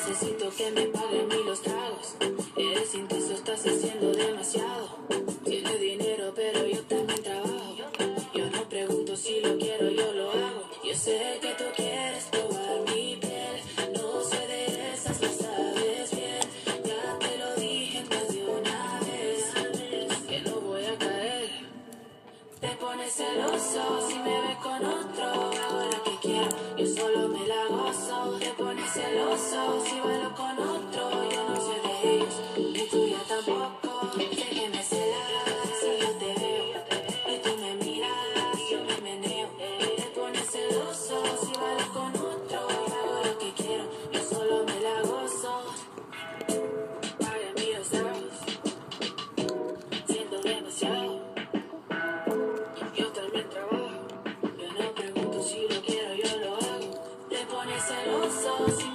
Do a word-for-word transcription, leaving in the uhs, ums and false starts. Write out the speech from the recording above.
necesito que me paguen mí los tragos. Eres intenso, estás haciendo demasiado. Tienes dinero, pero yo también trabajo. Yo no pregunto si lo quiero, yo lo hago. Yo sé que tú quieres probar mi piel. No soy de esas, lo sabes bien. Ya te lo dije más de una vez, que no voy a caer. Te pones celoso si me ves con otro. Hago lo que quiero, yo solo me la gozo. Te pones celoso si bailo con otro. Yo no soy de ellos, ni tuya tampoco. Sé que me celas si yo te veo y tú me miras, yo me meneo. Te pones celoso si bailo con otro. Hago lo que quiero, yo solo me la gozo. Para mí los tragos, siento demasiado. Yo también trabajo. Yo no pregunto si lo quiero, yo lo hago. Te pones celoso si